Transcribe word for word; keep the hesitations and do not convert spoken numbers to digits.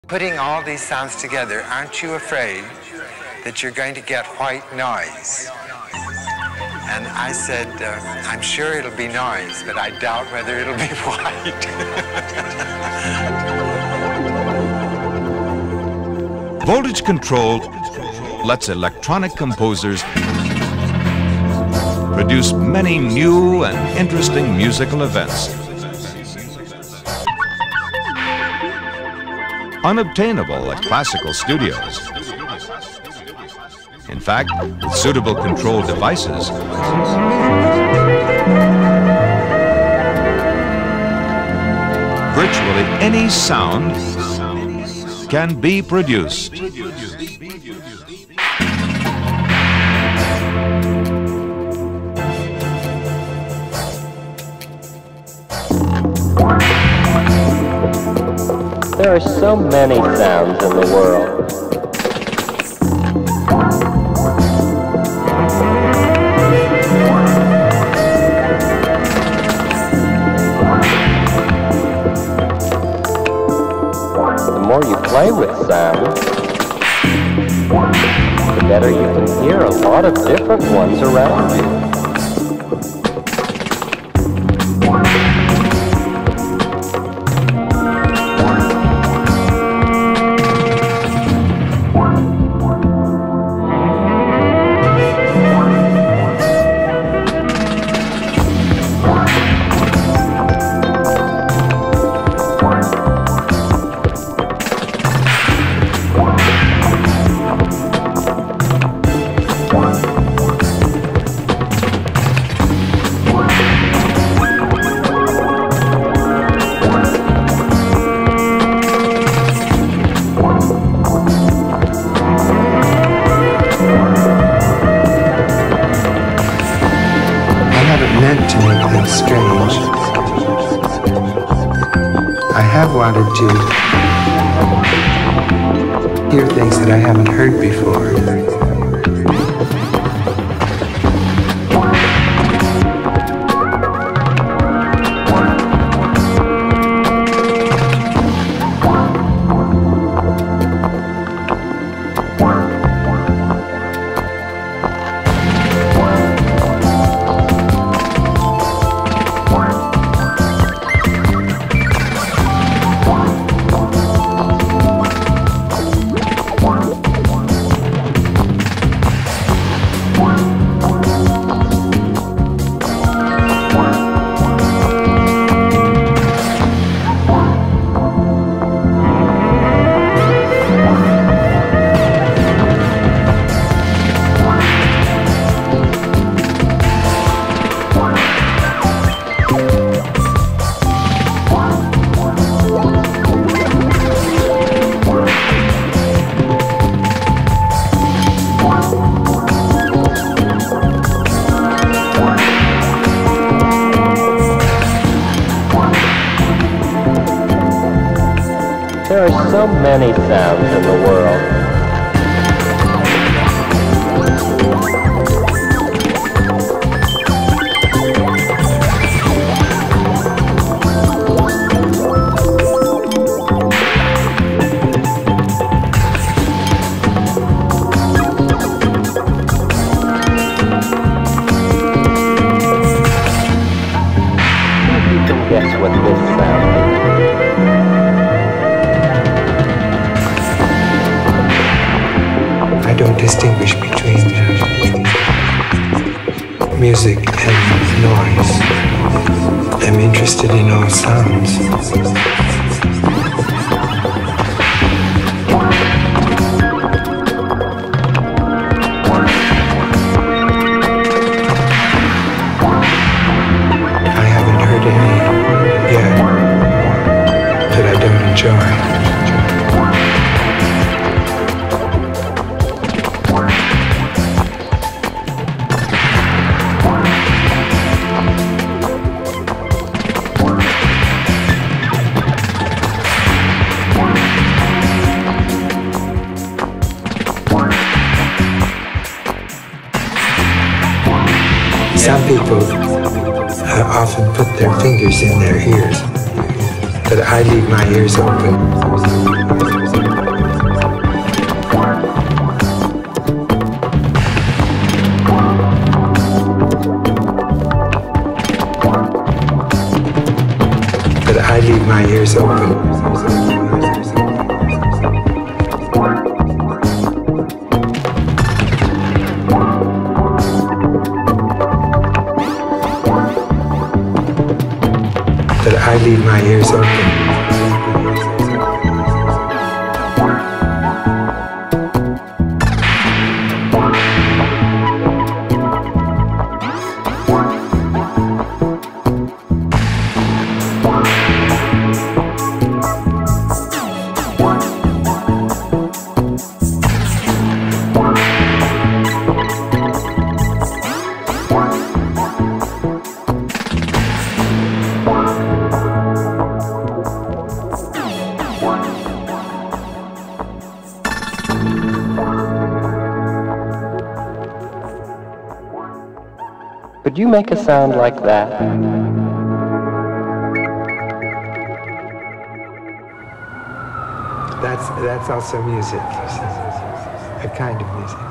Putting all these sounds together, aren't you afraid that you're going to get white noise? And I said, uh, I'm sure it'll be noise, but I doubt whether it'll be white. Voltage control lets electronic composers produce many new and interesting musical events. Unobtainable at classical studios. In fact, with suitable control devices, virtually any sound can be produced. There are so many sounds in the world. The more you play with sound, the better you can hear a lot of different ones around you. To make things strange. I have wanted to hear things that I haven't heard before. There are so many sounds in the world. You can guess what this sound is. I don't distinguish between music and noise. I'm interested in all sounds. I haven't heard any yet that I don't enjoy. Some people uh, often put their fingers in their ears But I leave my ears open. But I leave my ears open. But I leave my ears open. Could you make a sound like that? That's, that's also music, a kind of music.